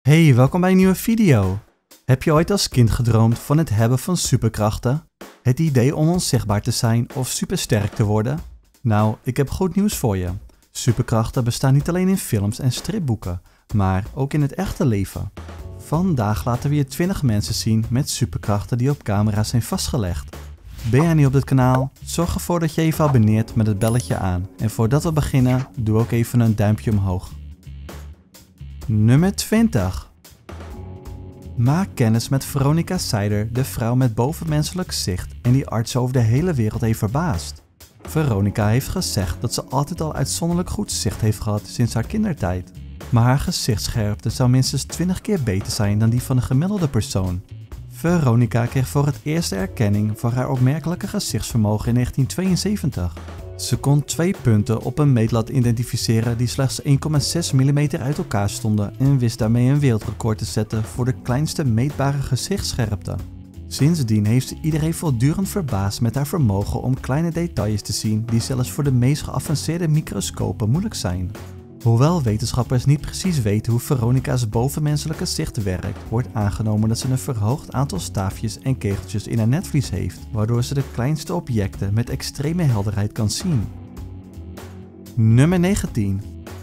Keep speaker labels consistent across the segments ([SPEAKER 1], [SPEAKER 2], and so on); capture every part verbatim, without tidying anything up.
[SPEAKER 1] Hey, welkom bij een nieuwe video. Heb je ooit als kind gedroomd van het hebben van superkrachten? Het idee om onzichtbaar te zijn of supersterk te worden? Nou, ik heb goed nieuws voor je. Superkrachten bestaan niet alleen in films en stripboeken, maar ook in het echte leven. Vandaag laten we je twintig mensen zien met superkrachten die op camera zijn vastgelegd. Ben jij nieuw op dit kanaal? Zorg ervoor dat je even abonneert met het belletje aan. En voordat we beginnen, doe ook even een duimpje omhoog. Nummer twintig. Maak kennis met Veronica Seider, de vrouw met bovenmenselijk zicht en die artsen over de hele wereld heeft verbaasd. Veronica heeft gezegd dat ze altijd al uitzonderlijk goed zicht heeft gehad sinds haar kindertijd. Maar haar gezichtsscherpte zou minstens twintig keer beter zijn dan die van een gemiddelde persoon. Veronica kreeg voor het eerst erkenning voor haar opmerkelijke gezichtsvermogen in negentien tweeënzeventig. Ze kon twee punten op een meetlat identificeren die slechts één komma zes millimeter uit elkaar stonden en wist daarmee een wereldrecord te zetten voor de kleinste meetbare gezichtsscherpte. Sindsdien heeft ze iedereen voortdurend verbaasd met haar vermogen om kleine details te zien die zelfs voor de meest geavanceerde microscopen moeilijk zijn. Hoewel wetenschappers niet precies weten hoe Veronica's bovenmenselijke zicht werkt, wordt aangenomen dat ze een verhoogd aantal staafjes en kegeltjes in haar netvlies heeft, waardoor ze de kleinste objecten met extreme helderheid kan zien. Nummer negentien.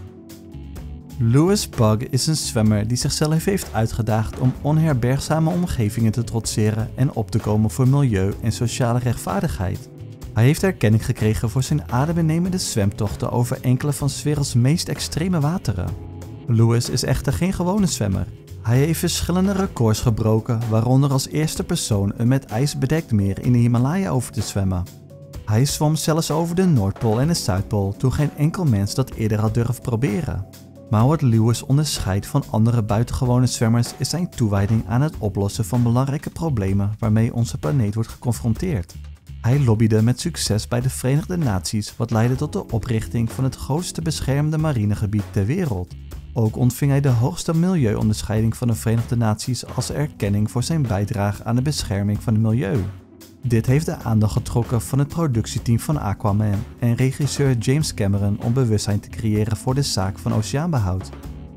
[SPEAKER 1] Louis Pugh is een zwemmer die zichzelf heeft uitgedaagd om onherbergzame omgevingen te trotseren en op te komen voor milieu en sociale rechtvaardigheid. Hij heeft erkenning gekregen voor zijn adembenemende zwemtochten over enkele van 's werelds meest extreme wateren. Louis is echter geen gewone zwemmer. Hij heeft verschillende records gebroken, waaronder als eerste persoon een met ijs bedekt meer in de Himalaya over te zwemmen. Hij zwom zelfs over de Noordpool en de Zuidpool toen geen enkel mens dat eerder had durven proberen. Maar wat Louis onderscheidt van andere buitengewone zwemmers is zijn toewijding aan het oplossen van belangrijke problemen waarmee onze planeet wordt geconfronteerd. Hij lobbyde met succes bij de Verenigde Naties, wat leidde tot de oprichting van het grootste beschermde marinegebied ter wereld. Ook ontving hij de hoogste milieuonderscheiding van de Verenigde Naties als erkenning voor zijn bijdrage aan de bescherming van het milieu. Dit heeft de aandacht getrokken van het productieteam van Aquaman en regisseur James Cameron om bewustzijn te creëren voor de zaak van oceaanbehoud.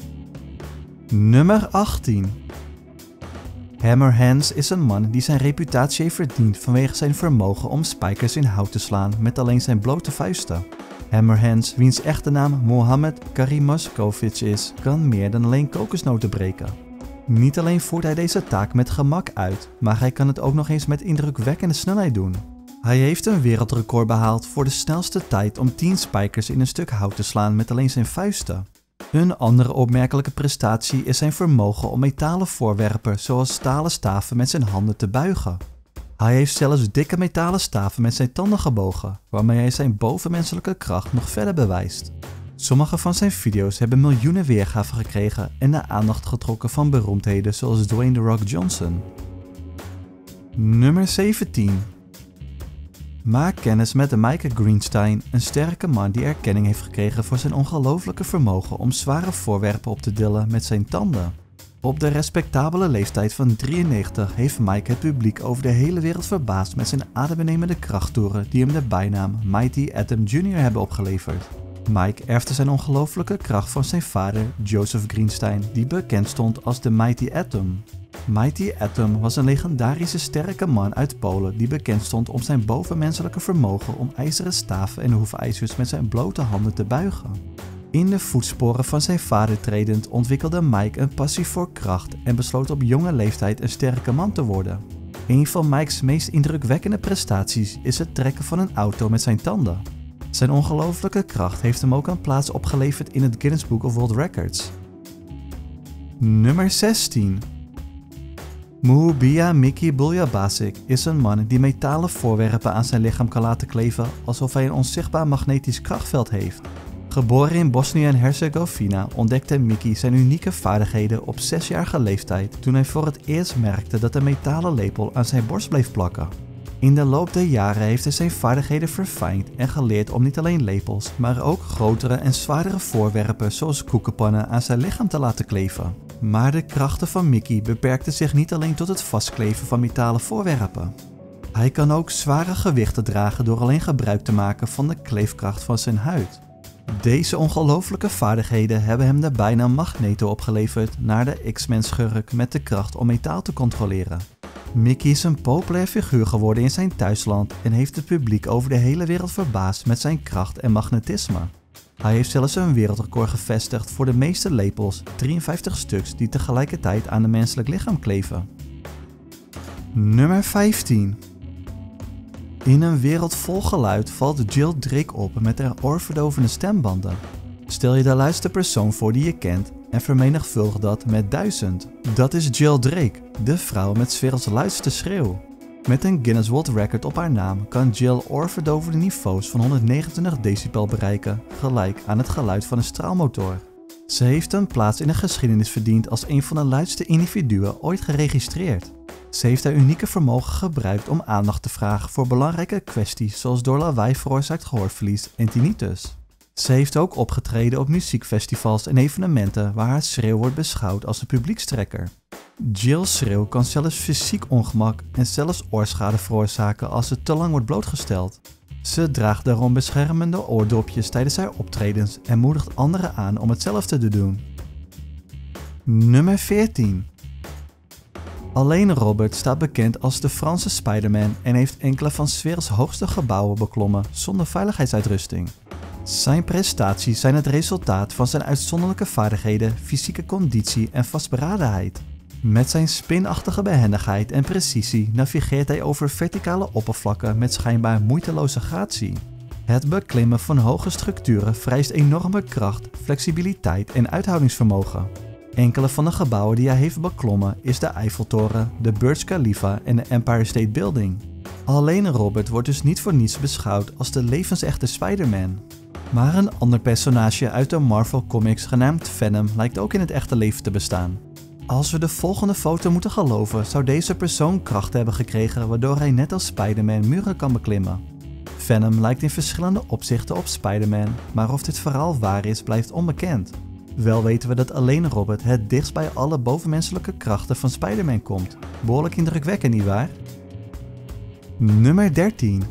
[SPEAKER 1] Nummer achttien. Hammer Hands is een man die zijn reputatie heeft verdiend vanwege zijn vermogen om spijkers in hout te slaan met alleen zijn blote vuisten. Hammer Hands, wiens echte naam Mohammed Karimashkovic is, kan meer dan alleen kokosnoten breken. Niet alleen voert hij deze taak met gemak uit, maar hij kan het ook nog eens met indrukwekkende snelheid doen. Hij heeft een wereldrecord behaald voor de snelste tijd om tien spijkers in een stuk hout te slaan met alleen zijn vuisten. Een andere opmerkelijke prestatie is zijn vermogen om metalen voorwerpen zoals stalen staven met zijn handen te buigen. Hij heeft zelfs dikke metalen staven met zijn tanden gebogen, waarmee hij zijn bovenmenselijke kracht nog verder bewijst. Sommige van zijn video's hebben miljoenen weergaven gekregen en de aandacht getrokken van beroemdheden zoals Dwayne The Rock Johnson. Nummer zeventien. Maak kennis met Mike Greenstein, een sterke man die erkenning heeft gekregen voor zijn ongelooflijke vermogen om zware voorwerpen op te tillen met zijn tanden. Op de respectabele leeftijd van drieënnegentig heeft Mike het publiek over de hele wereld verbaasd met zijn adembenemende krachttoeren die hem de bijnaam Mighty Atom junior hebben opgeleverd. Mike erfde zijn ongelooflijke kracht van zijn vader Joseph Greenstein, die bekend stond als de Mighty Atom. Mighty Atom was een legendarische sterke man uit Polen die bekend stond om zijn bovenmenselijke vermogen om ijzeren staven en hoefijzers met zijn blote handen te buigen. In de voetsporen van zijn vader tredend ontwikkelde Mike een passie voor kracht en besloot op jonge leeftijd een sterke man te worden. Een van Mike's meest indrukwekkende prestaties is het trekken van een auto met zijn tanden. Zijn ongelooflijke kracht heeft hem ook een plaats opgeleverd in het Guinness Book of World Records. Nummer zestien. Muhubia Miki Buljabasic is een man die metalen voorwerpen aan zijn lichaam kan laten kleven alsof hij een onzichtbaar magnetisch krachtveld heeft. Geboren in Bosnië en Herzegovina ontdekte Miki zijn unieke vaardigheden op zesjarige leeftijd toen hij voor het eerst merkte dat een metalen lepel aan zijn borst bleef plakken. In de loop der jaren heeft hij zijn vaardigheden verfijnd en geleerd om niet alleen lepels, maar ook grotere en zwaardere voorwerpen zoals koekenpannen aan zijn lichaam te laten kleven. Maar de krachten van Miki beperkten zich niet alleen tot het vastkleven van metalen voorwerpen. Hij kan ook zware gewichten dragen door alleen gebruik te maken van de kleefkracht van zijn huid. Deze ongelooflijke vaardigheden hebben hem de bijnaam Magneto opgeleverd naar de X-Men schurk met de kracht om metaal te controleren. Mickey is een populair figuur geworden in zijn thuisland en heeft het publiek over de hele wereld verbaasd met zijn kracht en magnetisme. Hij heeft zelfs een wereldrecord gevestigd voor de meeste lepels, drieënvijftig stuks die tegelijkertijd aan een menselijk lichaam kleven. Nummer vijftien. In een wereld vol geluid valt Jill Drake op met haar oorverdovende stembanden. Stel je de luidste persoon voor die je kent en vermenigvuldig dat met duizend. Dat is Jill Drake, de vrouw met 's werelds luidste schreeuw. Met een Guinness World Record op haar naam kan Jill oorverdovende niveaus van honderdnegenentwintig decibel bereiken, gelijk aan het geluid van een straalmotor. Ze heeft een plaats in de geschiedenis verdiend als een van de luidste individuen ooit geregistreerd. Ze heeft haar unieke vermogen gebruikt om aandacht te vragen voor belangrijke kwesties zoals door lawaai veroorzaakt gehoorverlies en tinnitus. Ze heeft ook opgetreden op muziekfestivals en evenementen waar haar schreeuw wordt beschouwd als een publiekstrekker. Jill's schreeuw kan zelfs fysiek ongemak en zelfs oorschade veroorzaken als ze te lang wordt blootgesteld. Ze draagt daarom beschermende oordopjes tijdens haar optredens en moedigt anderen aan om hetzelfde te doen. Nummer veertien. Alleen Robert staat bekend als de Franse Spider-Man en heeft enkele van 's werelds hoogste gebouwen beklommen zonder veiligheidsuitrusting. Zijn prestaties zijn het resultaat van zijn uitzonderlijke vaardigheden, fysieke conditie en vastberadenheid. Met zijn spinachtige behendigheid en precisie navigeert hij over verticale oppervlakken met schijnbaar moeiteloze gratie. Het beklimmen van hoge structuren vereist enorme kracht, flexibiliteit en uithoudingsvermogen. Enkele van de gebouwen die hij heeft beklommen is de Eiffeltoren, de Burj Khalifa en de Empire State Building. Alleen Robert wordt dus niet voor niets beschouwd als de levensechte Spider-Man. Maar een ander personage uit de Marvel Comics genaamd Venom lijkt ook in het echte leven te bestaan. Als we de volgende foto moeten geloven, zou deze persoon kracht hebben gekregen waardoor hij net als Spider-Man muren kan beklimmen. Venom lijkt in verschillende opzichten op Spider-Man, maar of dit verhaal waar is blijft onbekend. Wel weten we dat alleen Robert het dichtst bij alle bovenmenselijke krachten van Spider-Man komt. Behoorlijk indrukwekkend, nietwaar? Nummer dertien.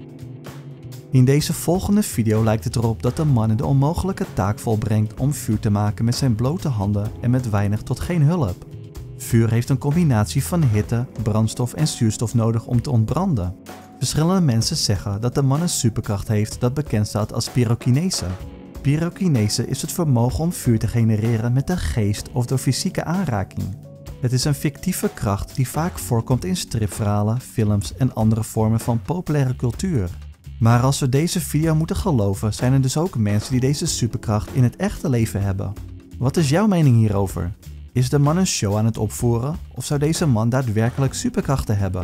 [SPEAKER 1] In deze volgende video lijkt het erop dat de man de onmogelijke taak volbrengt om vuur te maken met zijn blote handen en met weinig tot geen hulp. Vuur heeft een combinatie van hitte, brandstof en zuurstof nodig om te ontbranden. Verschillende mensen zeggen dat de man een superkracht heeft dat bekend staat als pyrokinese. Pyrokinese is het vermogen om vuur te genereren met de geest of door fysieke aanraking. Het is een fictieve kracht die vaak voorkomt in stripverhalen, films en andere vormen van populaire cultuur. Maar als we deze video moeten geloven, zijn er dus ook mensen die deze superkracht in het echte leven hebben. Wat is jouw mening hierover? Is de man een show aan het opvoeren of zou deze man daadwerkelijk superkrachten hebben?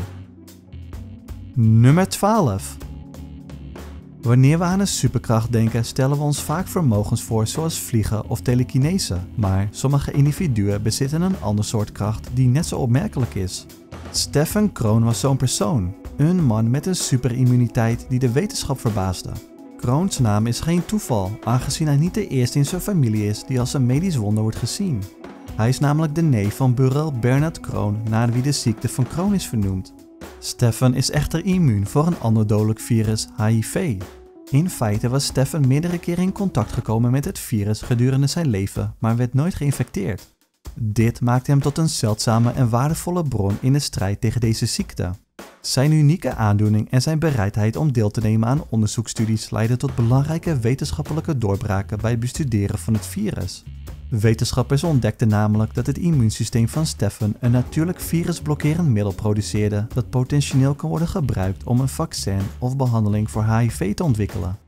[SPEAKER 1] Nummer twaalf. Wanneer we aan een superkracht denken, stellen we ons vaak vermogens voor zoals vliegen of telekinese, maar sommige individuen bezitten een ander soort kracht die net zo opmerkelijk is. Stephen Krohn was zo'n persoon, een man met een superimmuniteit die de wetenschap verbaasde. Krohns naam is geen toeval, aangezien hij niet de eerste in zijn familie is die als een medisch wonder wordt gezien. Hij is namelijk de neef van Burrell Bernard Krohn, naar wie de ziekte van Crohn is vernoemd. Stephen is echter immuun voor een ander dodelijk virus, H I V. In feite was Stephen meerdere keren in contact gekomen met het virus gedurende zijn leven, maar werd nooit geïnfecteerd. Dit maakte hem tot een zeldzame en waardevolle bron in de strijd tegen deze ziekte. Zijn unieke aandoening en zijn bereidheid om deel te nemen aan onderzoeksstudies leidden tot belangrijke wetenschappelijke doorbraken bij het bestuderen van het virus. Wetenschappers ontdekten namelijk dat het immuunsysteem van Stephen een natuurlijk virusblokkerend middel produceerde dat potentieel kan worden gebruikt om een vaccin of behandeling voor H I V te ontwikkelen.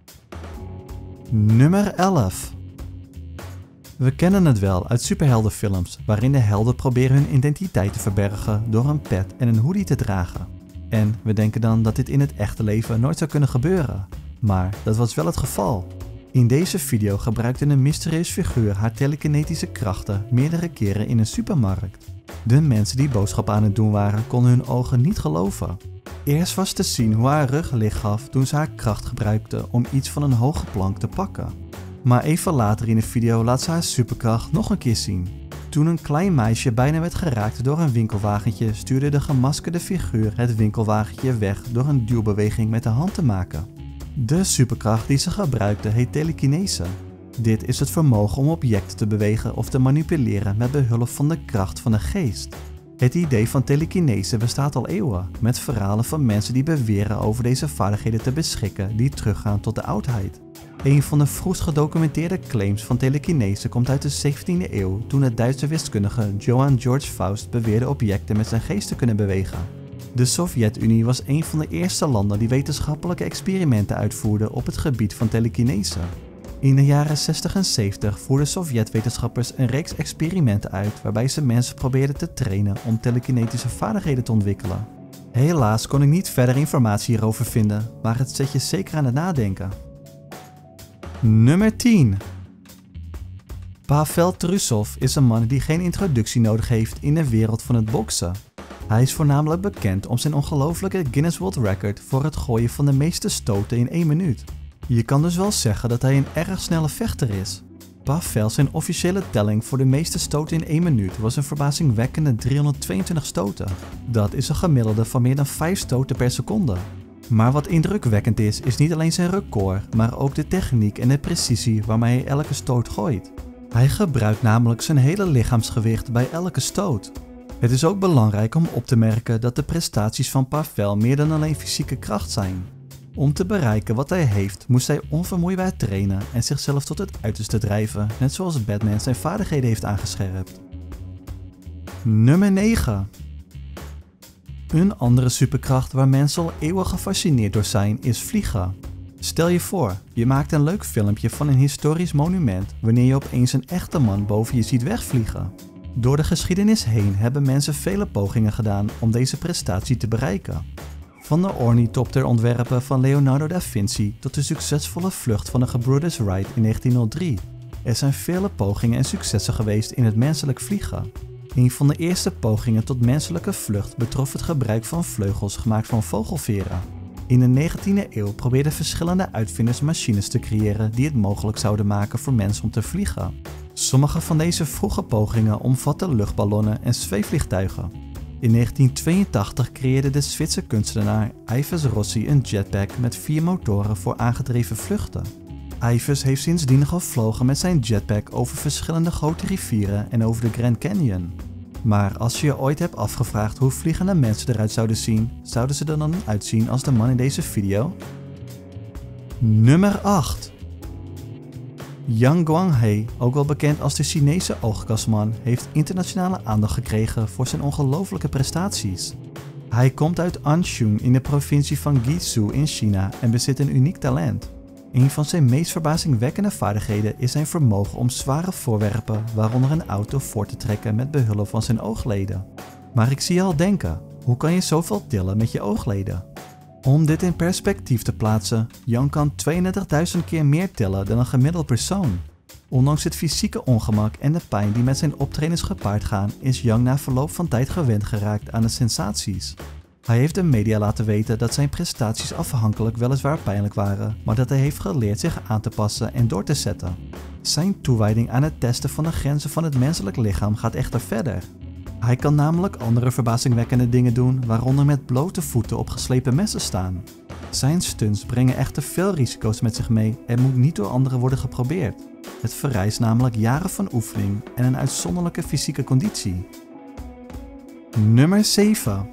[SPEAKER 1] Nummer elf. We kennen het wel uit superheldenfilms, waarin de helden proberen hun identiteit te verbergen door een pet en een hoodie te dragen. En we denken dan dat dit in het echte leven nooit zou kunnen gebeuren. Maar dat was wel het geval. In deze video gebruikte een mysterieus figuur haar telekinetische krachten meerdere keren in een supermarkt. De mensen die boodschappen aan het doen waren konden hun ogen niet geloven. Eerst was te zien hoe haar rug licht gaf toen ze haar kracht gebruikte om iets van een hoge plank te pakken. Maar even later in de video laat ze haar superkracht nog een keer zien. Toen een klein meisje bijna werd geraakt door een winkelwagentje, stuurde de gemaskerde figuur het winkelwagentje weg door een duwbeweging met de hand te maken. De superkracht die ze gebruikte heet telekinese. Dit is het vermogen om objecten te bewegen of te manipuleren met behulp van de kracht van de geest. Het idee van telekinese bestaat al eeuwen, met verhalen van mensen die beweren over deze vaardigheden te beschikken die teruggaan tot de oudheid. Een van de vroegst gedocumenteerde claims van telekinese komt uit de zeventiende eeuw toen het Duitse wiskundige Johann Georg Faust beweerde objecten met zijn geest te kunnen bewegen. De Sovjet-Unie was een van de eerste landen die wetenschappelijke experimenten uitvoerden op het gebied van telekinese. In de jaren zestig en zeventig voerden Sovjet-wetenschappers een reeks experimenten uit waarbij ze mensen probeerden te trainen om telekinetische vaardigheden te ontwikkelen. Helaas kon ik niet verder informatie hierover vinden, maar het zet je zeker aan het nadenken. Nummer tien. Pavel Trusov is een man die geen introductie nodig heeft in de wereld van het boksen. Hij is voornamelijk bekend om zijn ongelofelijke Guinness World Record voor het gooien van de meeste stoten in één minuut. Je kan dus wel zeggen dat hij een erg snelle vechter is. Pavel zijn officiële telling voor de meeste stoten in één minuut was een verbazingwekkende driehonderdtweeëntwintig stoten. Dat is een gemiddelde van meer dan vijf stoten per seconde. Maar wat indrukwekkend is, is niet alleen zijn record, maar ook de techniek en de precisie waarmee hij elke stoot gooit. Hij gebruikt namelijk zijn hele lichaamsgewicht bij elke stoot. Het is ook belangrijk om op te merken dat de prestaties van Pavel meer dan alleen fysieke kracht zijn. Om te bereiken wat hij heeft, moest hij onvermoeibaar trainen en zichzelf tot het uiterste drijven, net zoals Batman zijn vaardigheden heeft aangescherpt. Nummer negen. Een andere superkracht waar mensen al eeuwen gefascineerd door zijn is vliegen. Stel je voor, je maakt een leuk filmpje van een historisch monument wanneer je opeens een echte man boven je ziet wegvliegen. Door de geschiedenis heen hebben mensen vele pogingen gedaan om deze prestatie te bereiken. Van de ornithopterontwerpen van Leonardo da Vinci tot de succesvolle vlucht van de gebroeders Wright in negentienhonderddrie. Er zijn vele pogingen en successen geweest in het menselijk vliegen. Een van de eerste pogingen tot menselijke vlucht betrof het gebruik van vleugels gemaakt van vogelveren. In de negentiende eeuw probeerden verschillende uitvinders machines te creëren die het mogelijk zouden maken voor mensen om te vliegen. Sommige van deze vroege pogingen omvatten luchtballonnen en zweefvliegtuigen. In negentien tweeëntachtig creëerde de Zwitserse kunstenaar Yves Rossi een jetpack met vier motoren voor aangedreven vluchten. Yves heeft sindsdien gevlogen met zijn jetpack over verschillende grote rivieren en over de Grand Canyon. Maar als je je ooit hebt afgevraagd hoe vliegende mensen eruit zouden zien, zouden ze er dan uitzien als de man in deze video? Nummer acht. Yang Guanghe, ook wel bekend als de Chinese oogkasman, heeft internationale aandacht gekregen voor zijn ongelofelijke prestaties. Hij komt uit Anshun in de provincie van Guizhou in China en bezit een uniek talent. Een van zijn meest verbazingwekkende vaardigheden is zijn vermogen om zware voorwerpen, waaronder een auto, voor te trekken met behulp van zijn oogleden. Maar ik zie je al denken, hoe kan je zoveel tillen met je oogleden? Om dit in perspectief te plaatsen, Yang kan tweeëndertigduizend keer meer tillen dan een gemiddeld persoon. Ondanks het fysieke ongemak en de pijn die met zijn optredens gepaard gaan, is Yang na verloop van tijd gewend geraakt aan de sensaties. Hij heeft de media laten weten dat zijn prestaties afhankelijk weliswaar pijnlijk waren, maar dat hij heeft geleerd zich aan te passen en door te zetten. Zijn toewijding aan het testen van de grenzen van het menselijk lichaam gaat echter verder. Hij kan namelijk andere verbazingwekkende dingen doen, waaronder met blote voeten op geslepen messen staan. Zijn stunts brengen echter veel risico's met zich mee en moet niet door anderen worden geprobeerd. Het vereist namelijk jaren van oefening en een uitzonderlijke fysieke conditie. Nummer zeven.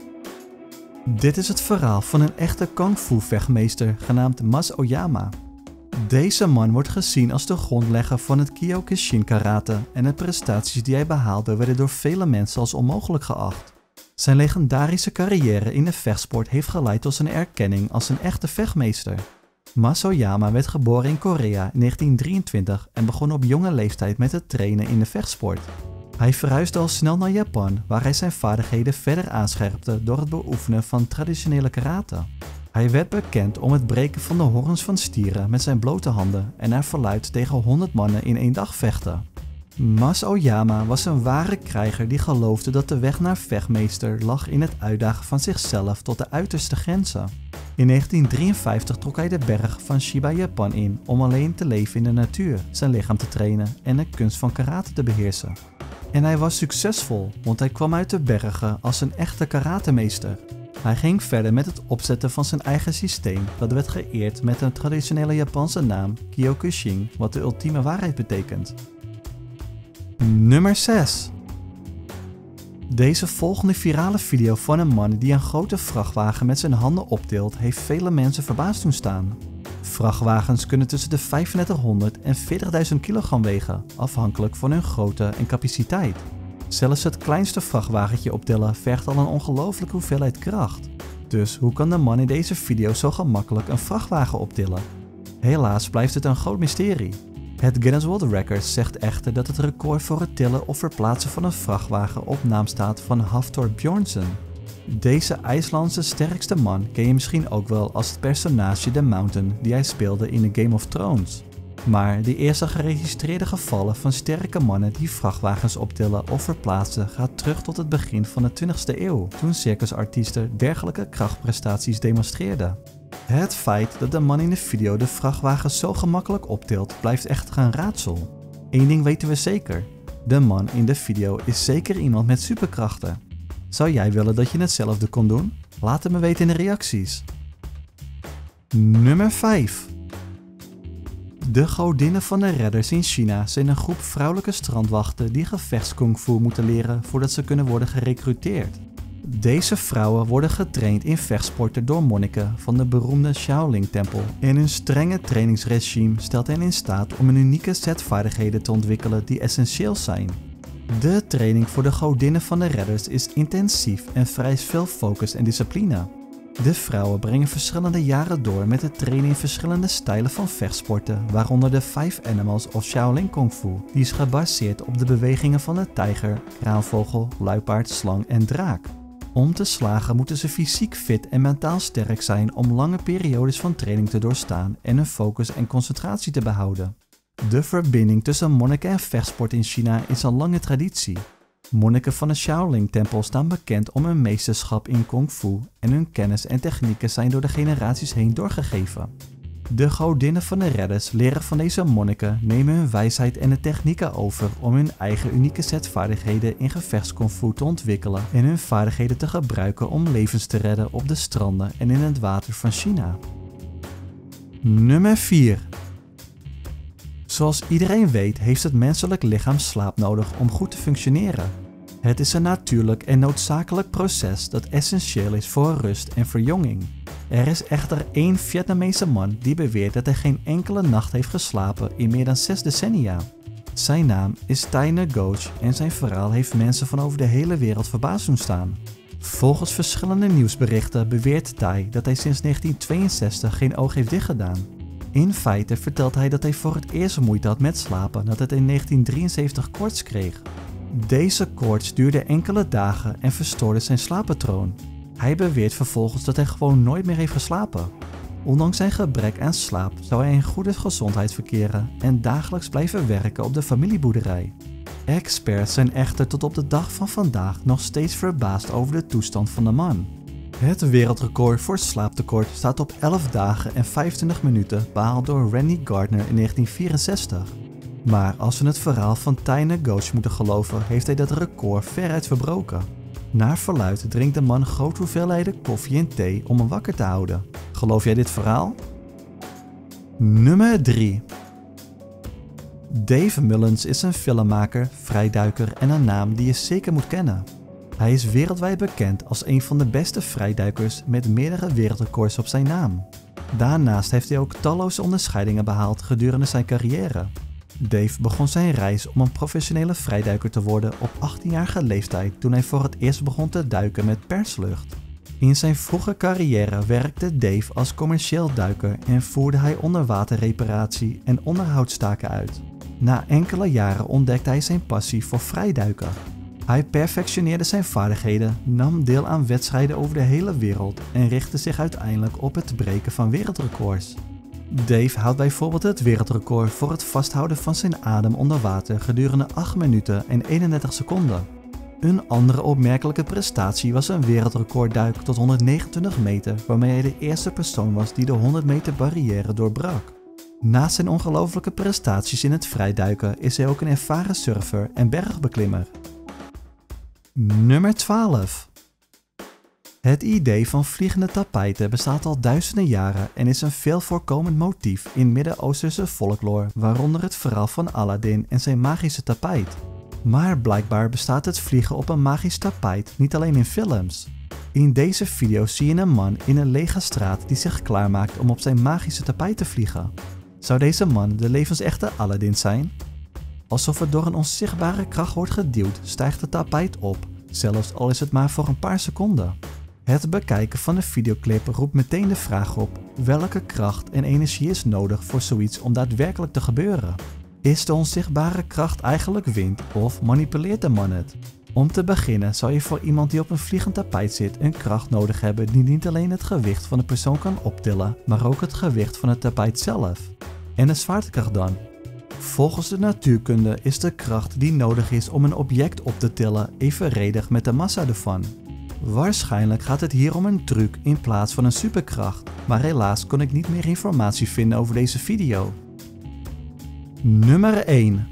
[SPEAKER 1] Dit is het verhaal van een echte kung fu vechtmeester genaamd Mas Oyama. Deze man wordt gezien als de grondlegger van het Kyokushin karate en de prestaties die hij behaalde werden door vele mensen als onmogelijk geacht. Zijn legendarische carrière in de vechtsport heeft geleid tot zijn erkenning als een echte vechtmeester. Mas Oyama werd geboren in Korea in negentien drieëntwintig en begon op jonge leeftijd met het trainen in de vechtsport. Hij verhuisde al snel naar Japan, waar hij zijn vaardigheden verder aanscherpte door het beoefenen van traditionele karate. Hij werd bekend om het breken van de horens van stieren met zijn blote handen en naar verluidt tegen honderd mannen in één dag vechten. Mas Oyama was een ware krijger die geloofde dat de weg naar vechtmeester lag in het uitdagen van zichzelf tot de uiterste grenzen. In negentien drieënvijftig trok hij de berg van Shiba Japan in om alleen te leven in de natuur, zijn lichaam te trainen en de kunst van karate te beheersen. En hij was succesvol, want hij kwam uit de bergen als een echte karatemeester. Hij ging verder met het opzetten van zijn eigen systeem dat werd geëerd met een traditionele Japanse naam Kyokushin, wat de ultieme waarheid betekent. Nummer zes. Deze volgende virale video van een man die een grote vrachtwagen met zijn handen optilt heeft vele mensen verbaasd doen staan. Vrachtwagens kunnen tussen de vijfendertighonderd en veertigduizend kilogram wegen, afhankelijk van hun grootte en capaciteit. Zelfs het kleinste vrachtwagentje optillen vergt al een ongelooflijke hoeveelheid kracht. Dus hoe kan de man in deze video zo gemakkelijk een vrachtwagen optillen? Helaas blijft het een groot mysterie. Het Guinness World Records zegt echter dat het record voor het tillen of verplaatsen van een vrachtwagen op naam staat van Hafthor Bjornsson. Deze IJslandse sterkste man ken je misschien ook wel als het personage The Mountain die hij speelde in The Game of Thrones. Maar de eerste geregistreerde gevallen van sterke mannen die vrachtwagens optillen of verplaatsen gaat terug tot het begin van de twintigste eeuw, toen circusartiesten dergelijke krachtprestaties demonstreerden. Het feit dat de man in de video de vrachtwagen zo gemakkelijk optilt blijft echter een raadsel. Eén ding weten we zeker, de man in de video is zeker iemand met superkrachten. Zou jij willen dat je hetzelfde kon doen? Laat het me weten in de reacties. Nummer vijf. De godinnen van de redders in China zijn een groep vrouwelijke strandwachten die gevechtskungfu moeten leren voordat ze kunnen worden gerekruteerd. Deze vrouwen worden getraind in vechtsporten door monniken van de beroemde Shaolin-tempel en hun strenge trainingsregime stelt hen in staat om een unieke set vaardigheden te ontwikkelen die essentieel zijn. De training voor de godinnen van de redders is intensief en vereist veel focus en discipline. De vrouwen brengen verschillende jaren door met het trainen in verschillende stijlen van vechtsporten, waaronder de Five Animals of Shaolin Kung Fu, die is gebaseerd op de bewegingen van de tijger, kraanvogel, luipaard, slang en draak. Om te slagen moeten ze fysiek fit en mentaal sterk zijn om lange periodes van training te doorstaan en hun focus en concentratie te behouden. De verbinding tussen monniken en vechtsport in China is een lange traditie. Monniken van de Shaolin-tempel staan bekend om hun meesterschap in Kung Fu en hun kennis en technieken zijn door de generaties heen doorgegeven. De godinnen van de redders leren van deze monniken, nemen hun wijsheid en de technieken over om hun eigen unieke set vaardigheden in gevechtskungfu te ontwikkelen en hun vaardigheden te gebruiken om levens te redden op de stranden en in het water van China. Nummer vier. Zoals iedereen weet heeft het menselijk lichaam slaap nodig om goed te functioneren. Het is een natuurlijk en noodzakelijk proces dat essentieel is voor rust en verjonging. Er is echter één Vietnamese man die beweert dat hij geen enkele nacht heeft geslapen in meer dan zes decennia. Zijn naam is Thai Ngoc en zijn verhaal heeft mensen van over de hele wereld verbaasd doen staan. Volgens verschillende nieuwsberichten beweert Thai dat hij sinds negentien tweeënzestig geen oog heeft dichtgedaan. In feite vertelt hij dat hij voor het eerst moeite had met slapen nadat hij in negentien drieënzeventig koorts kreeg. Deze koorts duurde enkele dagen en verstoorde zijn slaappatroon. Hij beweert vervolgens dat hij gewoon nooit meer heeft geslapen. Ondanks zijn gebrek aan slaap zou hij in goede gezondheid verkeren en dagelijks blijven werken op de familieboerderij. Experts zijn echter tot op de dag van vandaag nog steeds verbaasd over de toestand van de man. Het wereldrecord voor slaaptekort staat op elf dagen en vijfentwintig minuten behaald door Randy Gardner in negentien vierenzestig. Maar als we het verhaal van Thai Ngoc moeten geloven, heeft hij dat record veruit verbroken. Naar verluidt drinkt de man grote hoeveelheden koffie en thee om hem wakker te houden. Geloof jij dit verhaal? Nummer drie. Dave Mullins is een filmmaker, vrijduiker en een naam die je zeker moet kennen. Hij is wereldwijd bekend als een van de beste vrijduikers met meerdere wereldrecords op zijn naam. Daarnaast heeft hij ook talloze onderscheidingen behaald gedurende zijn carrière. Dave begon zijn reis om een professionele vrijduiker te worden op achttienjarige leeftijd toen hij voor het eerst begon te duiken met perslucht. In zijn vroege carrière werkte Dave als commercieel duiker en voerde hij onderwaterreparatie en onderhoudstaken uit. Na enkele jaren ontdekte hij zijn passie voor vrijduiken. Hij perfectioneerde zijn vaardigheden, nam deel aan wedstrijden over de hele wereld en richtte zich uiteindelijk op het breken van wereldrecords. Dave houdt bijvoorbeeld het wereldrecord voor het vasthouden van zijn adem onder water gedurende acht minuten en eenendertig seconden. Een andere opmerkelijke prestatie was een wereldrecordduik tot honderdnegenentwintig meter waarmee hij de eerste persoon was die de honderd meter barrière doorbrak. Naast zijn ongelofelijke prestaties in het vrijduiken is hij ook een ervaren surfer en bergbeklimmer. Nummer twaalf. Het idee van vliegende tapijten bestaat al duizenden jaren en is een veel voorkomend motief in Midden-Oosterse folklore, waaronder het verhaal van Aladdin en zijn magische tapijt. Maar blijkbaar bestaat het vliegen op een magisch tapijt niet alleen in films. In deze video zie je een man in een lege straat die zich klaarmaakt om op zijn magische tapijt te vliegen. Zou deze man de levensechte Aladdin zijn? Alsof het door een onzichtbare kracht wordt geduwd, stijgt het tapijt op, zelfs al is het maar voor een paar seconden. Het bekijken van de videoclip roept meteen de vraag op: welke kracht en energie is nodig voor zoiets om daadwerkelijk te gebeuren? Is de onzichtbare kracht eigenlijk wind of manipuleert de man het? Om te beginnen zou je voor iemand die op een vliegend tapijt zit een kracht nodig hebben die niet alleen het gewicht van de persoon kan optillen, maar ook het gewicht van het tapijt zelf. En de zwaartekracht dan? Volgens de natuurkunde is de kracht die nodig is om een object op te tillen evenredig met de massa ervan. Waarschijnlijk gaat het hier om een truc in plaats van een superkracht, maar helaas kon ik niet meer informatie vinden over deze video. Nummer één.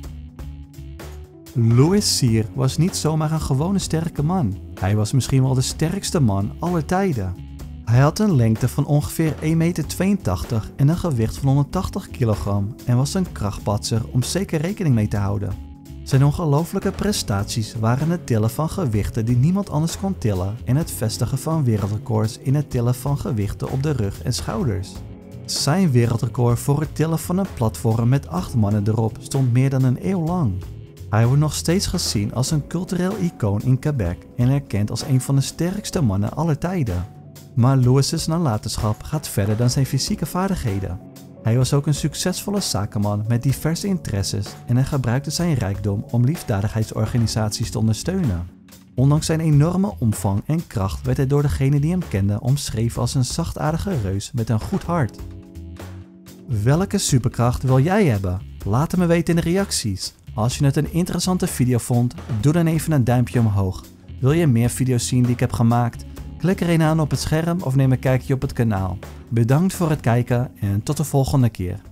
[SPEAKER 1] Louis Cyr was niet zomaar een gewone sterke man. Hij was misschien wel de sterkste man aller tijden. Hij had een lengte van ongeveer één komma tweeëntachtig meter en een gewicht van honderdtachtig kilogram en was een krachtpatser om zeker rekening mee te houden. Zijn ongelooflijke prestaties waren het tillen van gewichten die niemand anders kon tillen en het vestigen van wereldrecords in het tillen van gewichten op de rug en schouders. Zijn wereldrecord voor het tillen van een platform met acht mannen erop stond meer dan een eeuw lang. Hij wordt nog steeds gezien als een cultureel icoon in Quebec en erkend als een van de sterkste mannen aller tijden. Maar Louis' nalatenschap gaat verder dan zijn fysieke vaardigheden. Hij was ook een succesvolle zakenman met diverse interesses en hij gebruikte zijn rijkdom om liefdadigheidsorganisaties te ondersteunen. Ondanks zijn enorme omvang en kracht werd hij door degenen die hem kenden omschreven als een zachtaardige reus met een goed hart. Welke superkracht wil jij hebben? Laat het me weten in de reacties. Als je het een interessante video vond, doe dan even een duimpje omhoog. Wil je meer video's zien die ik heb gemaakt? Klik er een aan op het scherm of neem een kijkje op het kanaal. Bedankt voor het kijken en tot de volgende keer.